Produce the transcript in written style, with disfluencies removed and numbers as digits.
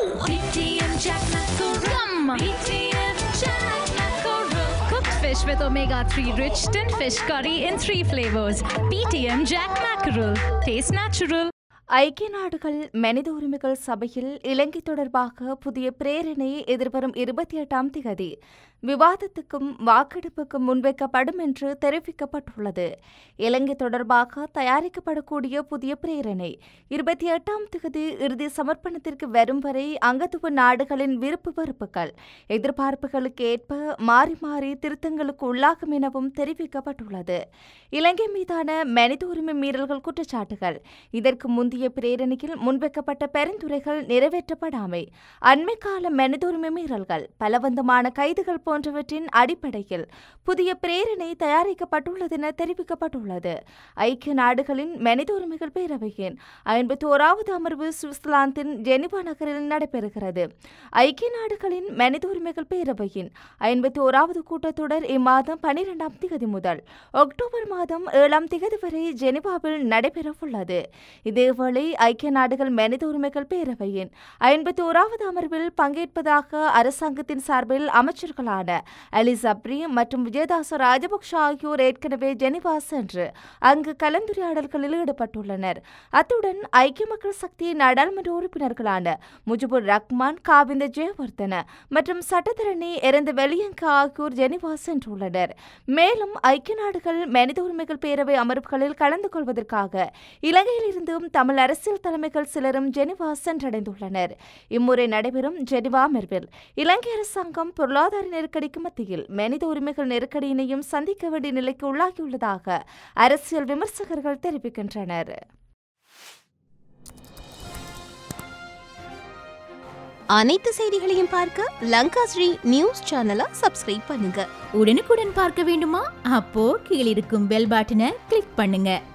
PTM Jack Mackerel. PTM Jack Mackerel. Cooked fish with omega-3 rich tin fish curry in 3 flavors. PTM Jack Mackerel. Taste natural. ஐக்கிய நாடுகள் மனித உரிமைகள் சபையில் இலங்கை தொடர்பாக புதிய பிரேரணை எதிர்வரும் 28ஆம் திகதி விவாதத்துக்கும் வாக்கெடுப்புக்கும் முன்வைக்கப்படும் என்று தெரிவிக்கப்பட்டுள்ளது. இலங்கை தொடர்பாக தயாரிக்கப்படக்கூடிய புதிய பிரேரணை 28ஆம் திகதி இறுதி சமர்ப்பணத்திற்கு வரும் வரை அங்கத்துவ நாடுகளின் விருப்பு வெறுப்புகள் எதிர்பார்ப்புகளுக்கு ஏற்ப மாறி மாறி திருத்தங்களுக்கு உள்ளாகும் எனவும் தெரிவிக்கப்பட்டுள்ளது. இலங்கை மீதான மனித உரிமை மீறல்கள் குற்றச்சாட்டுகள் இதற்கு முந்தைய பிரேரணையில் முன்வைக்கப்பட்ட பரிந்துரைகள் நிறைவேற்றப்படாமை, அண்மைக்கால மனித உரிமை மீறல்கள், பலவந்தமான கைதுகள் போன்றவற்றின் அடிப்படையில் புதிய பிரேரணை தயாரிக்கப்பட்டுள்ளது என தெரிவிக்கப்பட்டுள்ளது. ஐக்கிய நாடுகளின் மனித உரிமைகள் பேரவையின் 51வது அமர்வு சுவிட்சர்லாந்தின் ஜெனிவா நகரில் நடைபெறுகிறது. ஐக்கிய நாடுகளின் மனித உரிமைகள் பேரவையின் 51வது கூட்டத்தொடர் இம்மாதம் 12ஆம் திகதி முதல் அக்டோபர் மாதம் 7ஆம் திகதி வரை ஜெனிவாவில் நடைபெறவுள்ளது. இதேவேளை ஐக்கிய நாடுகள் மனித உரிமைகள் பேரவையின் 51வது அமர்வில் பங்கேற்பதாக அரசாங்கத்தின் சார்பில் அமைச்சர்களான அலிசப்ரி மற்றும் விஜயதாச ராஜபக்ஷ ஆகியோர் ஏற்கனவே ஜெனிவா சென்று அங்கு கலந்துரையாடல்களில் ஈடுபட்டுள்ளனர். அத்துடன் ஐக்கிய மக்கள் சக்தி நாடாளுமன்ற உறுப்பினர்களான முஜிபுர் ரஹ்மான், காவிந்த ஜெயவர்தன மற்றும் சட்டத்தரணி எரந்த வெலியங்க ஆகியோர் ஜெனிவா சென்றுள்ளனர். மேலும் ஐக்கிய நாடுகள் மனித உரிமைகள் பேரவை அமர்வுகளில் கலந்து கொள்வதற்காக இலங்கையில் இருந்தும் தமிழ் அரசியல் தலைமைகள் சிலரும் ஜெனிவா சென்றடைந்துள்ளனர். இம்முறை நடைபெறும் ஜெனிவா அமர்வில் இலங்கை அரசாங்கம் பொருளாதார நெருக்கடிக்கு மத்தியில் மனித உரிமைகள் நெருக்கடியினையும் சந்திக்க வேண்டிய நிலைக்கு உள்ளாகியுள்ளதாக அரசியல் விமர்சகர்கள் தெரிவிக்கின்றனர். அனைத்து செய்திகளையும் பார்க்க லங்காஸ்ரீ நியூஸ் சேனலை சப்ஸ்கிரைப் பண்ணுங்க. உடனுக்குடன் பார்க்க வேண்டுமா? அப்போ கீழிருக்கும் பெல் பட்டனை கிளிக் பண்ணுங்க.